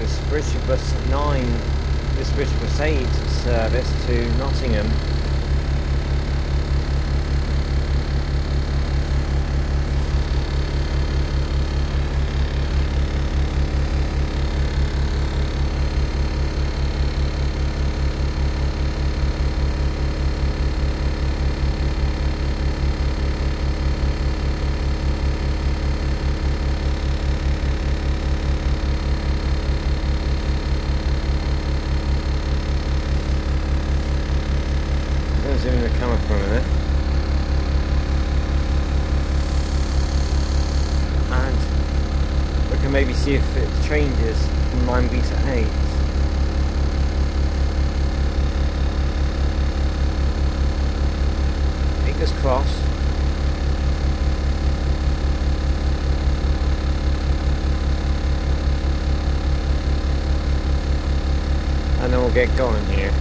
this Bridgford Bus 9, this Bridgford Bus 8 service to Nottingham. Zoom in the camera for a minute, and we can maybe see if it changes from 9B to 8. Fingers crossed. And then we'll get going here.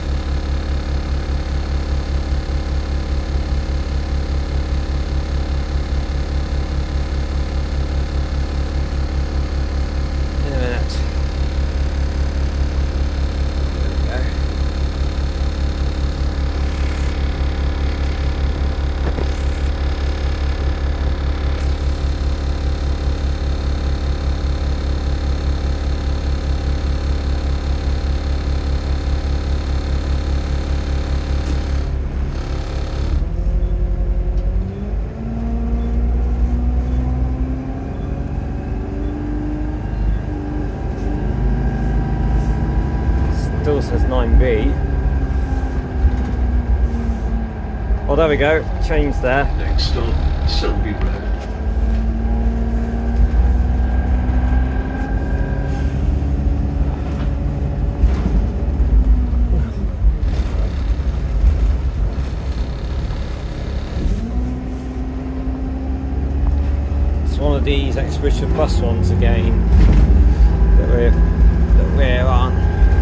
Still says 9B. Oh, there we go, changed there. Next stop, Selby Road. It's one of these ex-Bridgford Bus ones again that we're on.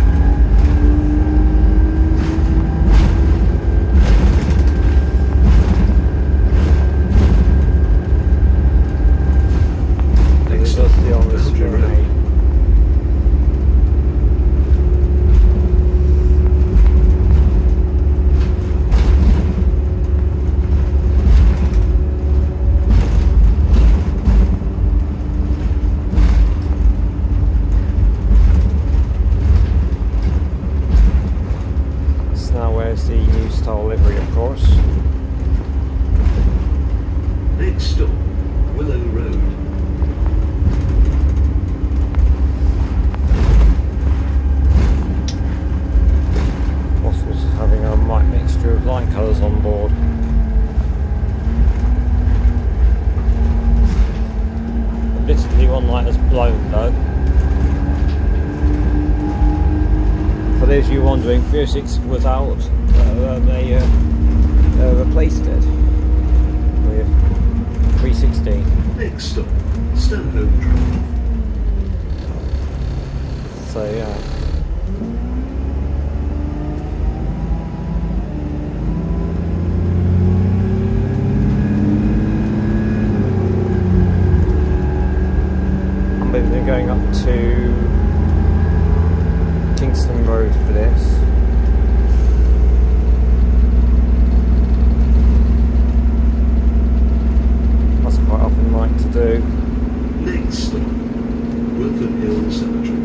The new style livery, of course. Next stop, Willow Road. Waffles having a right mixture of light colours on board. Admittedly, one light has blown though. For those of you wondering, 306 was out. They replaced it with 316. Next stop, Stanhope Drive. So yeah. I'm maybe going up to Kingston Road for this. That's quite often like to do. Next stop, Wilford Hill Cemetery.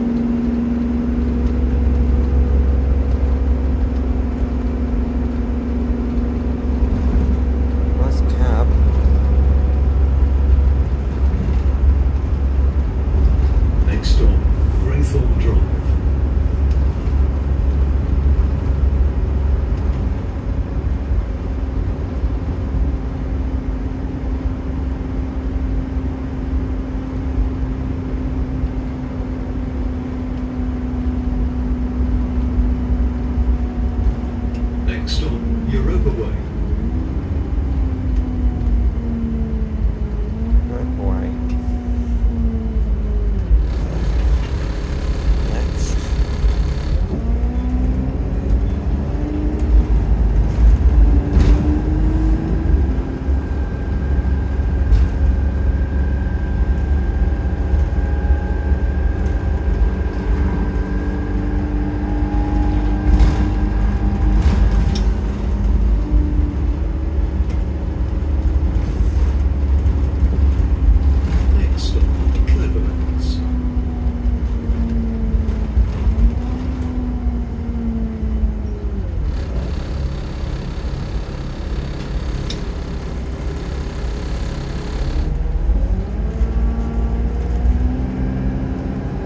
Nice cab. Next stop, Greythorne Drive.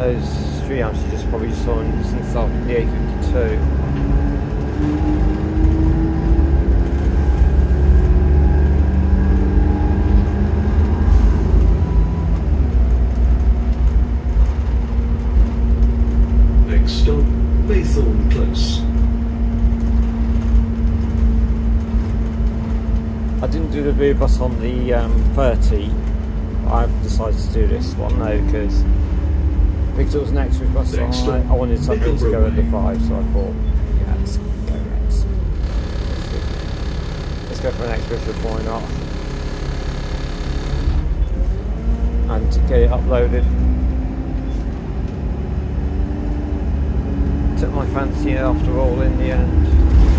those 3 amps you just probably saw since the A52. Next stop, Maythorne Close. I didn't do the rear bus on the 30. I've decided to do this one now because it was an ex-Bridgford bus. I wanted something to go at the 5, so I thought, yeah, let's go next. Let's go for an ex-Bridgford, why not? And to get it uploaded. Took my fancy after all in the end.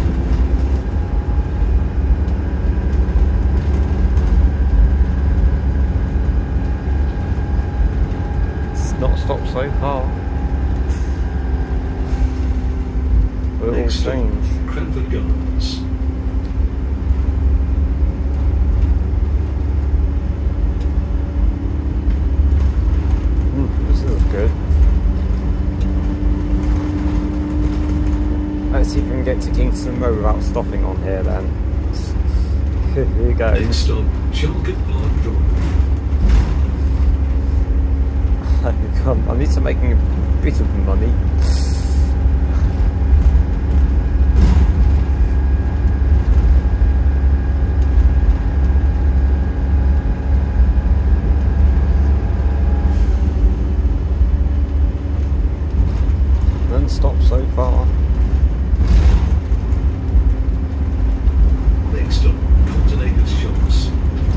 Not stopped so far. But it all changed. Cranford Gardens. This is good. Let's see if we can get to Kingston Road without stopping on here then. Here you go. Next stop, Charlcote Park Drive. I'm used to making a bit of money. Non-stop so far. Next stop, Cotton Acres Shops.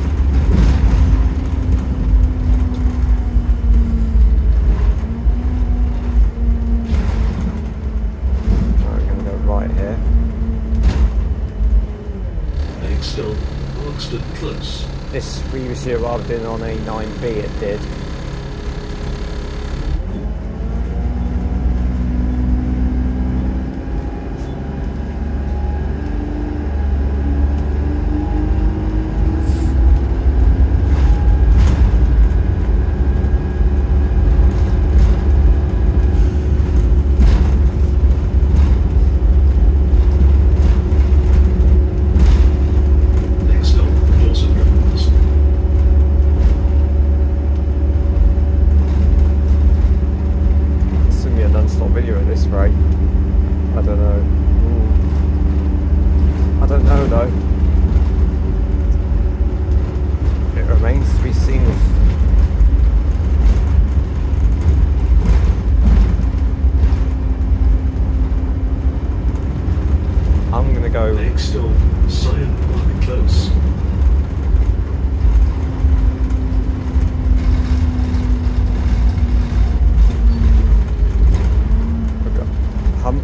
Close. This previously arrived in on a 9B, it did. Next stop, Syon Park Close. Hump.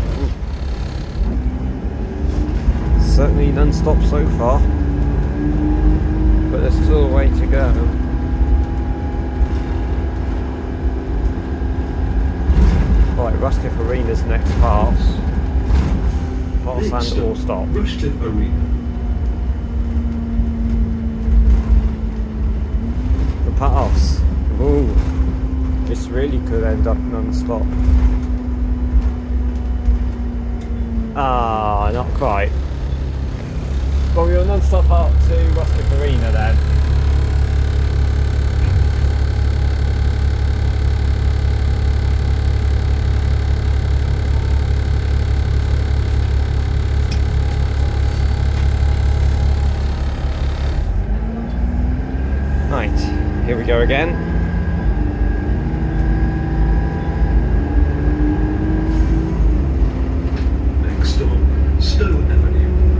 Certainly non-stop so far, but there's still a way to go. Right, Rushcliffe Arena's next pass. Pass and or stop. Rushcliffe Arena. The pass. Ooh, this really could end up non-stop. Ah, not quite. Well, we'll non-stop up to Rushcliffe Arena then. Right, here we go again. Next stop, Stone Avenue.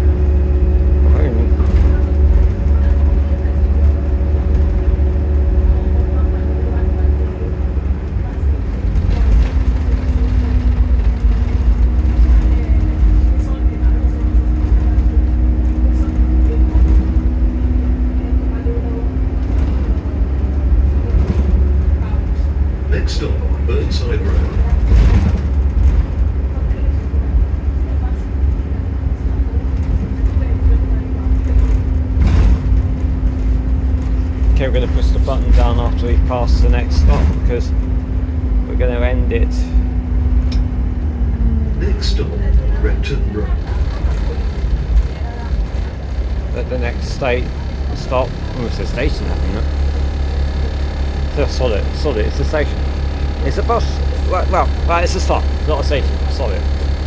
Next stop, Burnside Road. Okay, we're going to push the button down after we pass the next stop because we we're going to end it. Next stop, Repton Road. At the next stop. Oh, it's a station, I think. It's solid. It's a station. It's a bus. Well, it's a stop, not a station. Solid.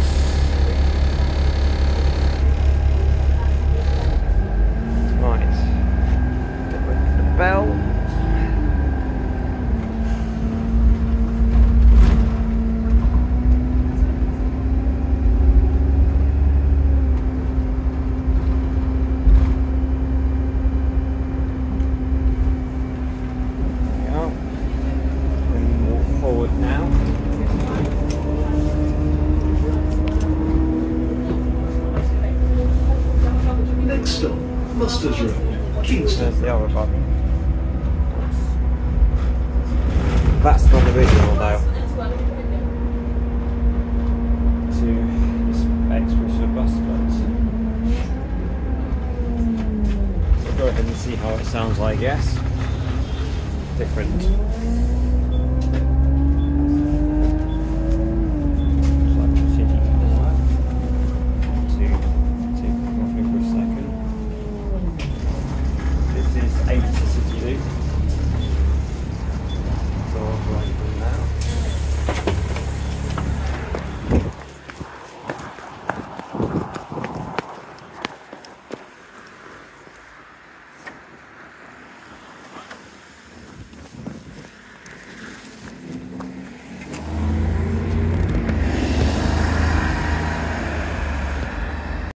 Right. Get ready for the bell. Next stop, Musters Road, Kingston. There's the other button. That's not original though. To this ex-Bridgford bus, but so go ahead and see how it sounds like. Yes, different.